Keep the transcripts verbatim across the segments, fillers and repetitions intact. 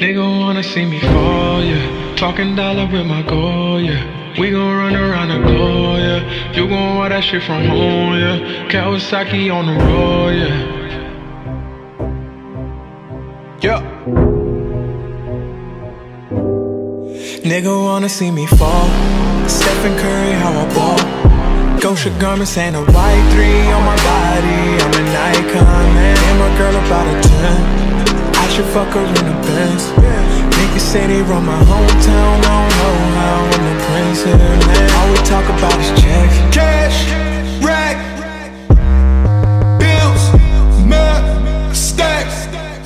Nigga wanna see me fall, yeah. Talking dollar with my goal, yeah. We gon' run around the globe, yeah. You gon' want that shit from home, yeah. Kawasaki on the road, yeah. Yeah. Nigga wanna see me fall. Stephen Curry, how I ball. Gosha garments and a white three on my body. I'm an icon, man. And my girl about a ten. I should fuck her in the Benz. Niggas say they run my hometown. I don't know how I'm the prince here, man. All we talk about is checks. Cash, rack, bills, mud, stacks.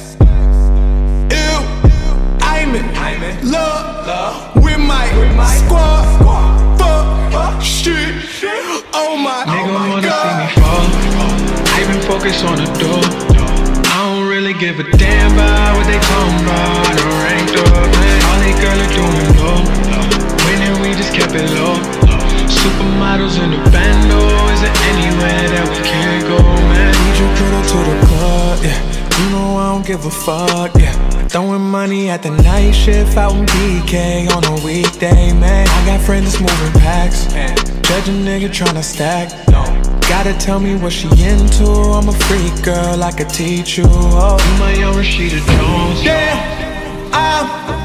Ew, I'm in love with my squad. Fuck, shit, oh my god. Nigga wanna see me fall. I been focused on the door. I don't really give a damn about what they talking about. I done ranked up, man. All they girls are doing low. Winning, we just kept it low. Supermodels in the bando. Is there anywhere that we can't go, man? Need you put her to the club, yeah. You know I don't give a fuck, yeah. Throwing money at the night shift out in B K on a weekday, man. I got friends that's moving packs. Judge a nigga tryna stack. Gotta tell me what she into. I'm a freak girl, I could teach you. Oh, You my young Rashida Jones. damn, I'm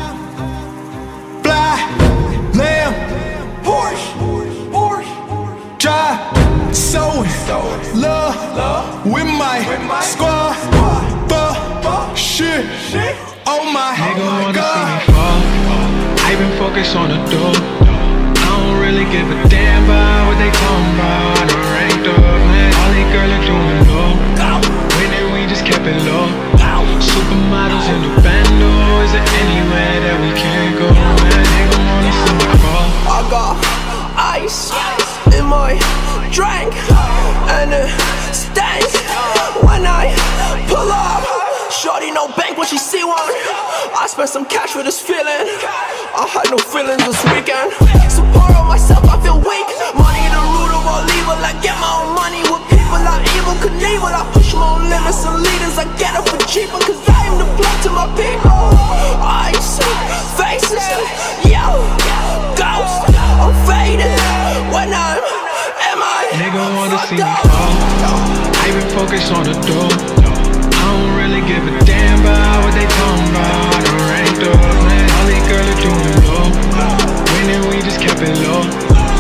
fly, lamb, Porsche, Porsche, drive, sewing, love with my squad. Fuck, shit, oh my Nigga wanna god. see me fall. I been focused on the door. I don't really give a damn about what they talking about. I done ranked up, man. All these girls are doing low. Winning, we just kept it low. Supermodels in the bando. Is there anywhere that we can't go, man? Nigga wanna see me fall. I got ice in my drink, and it stinks when I pull up. Shorty no bank when she see one. I spent some cash for this feeling. I had no feelings this weekend. Support on myself, I feel weak. Money the root of all evil. I get my own money with people I evil Knievel. I push my own limits and leaders. I get it for cheaper, cause I am the blood to my people. Ice, faces, yo, ghost. I'm faded when I'm am I Nigga wanna see me fall. I been focused on the door. I don't really give a damn about what they talking about. I done ranked up, man. All these girls are doing low. Winning, we just kept it low.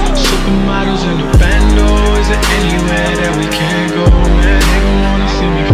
Supermodels in the bando. Is there anywhere that we can't go, man? Nigga wanna see me